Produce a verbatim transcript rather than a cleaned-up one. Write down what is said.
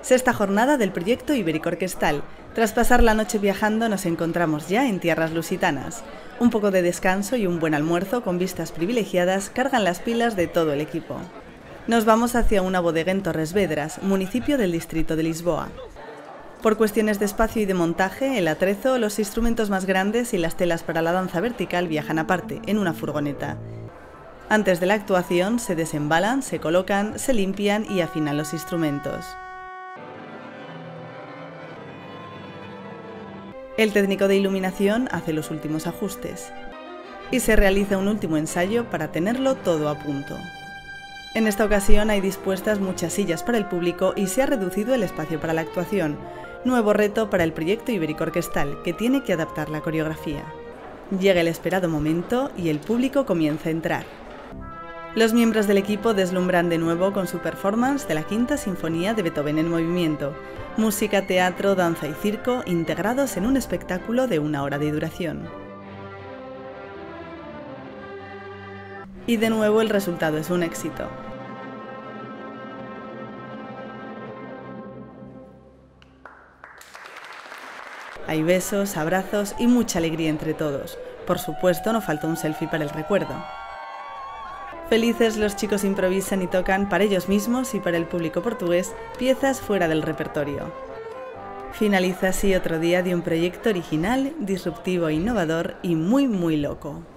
Sexta jornada del proyecto Ibérico Orquestal. Tras pasar la noche viajando nos encontramos ya en tierras lusitanas. Un poco de descanso y un buen almuerzo con vistas privilegiadas cargan las pilas de todo el equipo. Nos vamos hacia una bodega en Torres Vedras, municipio del distrito de Lisboa. Por cuestiones de espacio y de montaje, el atrezo, los instrumentos más grandes y las telas para la danza vertical viajan aparte, en una furgoneta. Antes de la actuación se desembalan, se colocan, se limpian y afinan los instrumentos. El técnico de iluminación hace los últimos ajustes y se realiza un último ensayo para tenerlo todo a punto. En esta ocasión hay dispuestas muchas sillas para el público y se ha reducido el espacio para la actuación, nuevo reto para el proyecto Ibérico Orquestal, que tiene que adaptar la coreografía. Llega el esperado momento y el público comienza a entrar. Los miembros del equipo deslumbran de nuevo con su performance de la Quinta Sinfonía de Beethoven en movimiento, música, teatro, danza y circo integrados en un espectáculo de una hora de duración. Y de nuevo el resultado es un éxito. Hay besos, abrazos y mucha alegría entre todos. Por supuesto, no falta un selfie para el recuerdo. Felices, los chicos improvisan y tocan para ellos mismos y para el público portugués piezas fuera del repertorio. Finaliza así otro día de un proyecto original, disruptivo e innovador y muy muy loco.